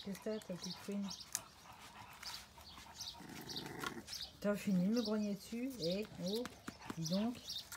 Qu'est-ce que t'as, ta petite fouine? T'as fini de me grogner dessus? Eh, oh, dis donc.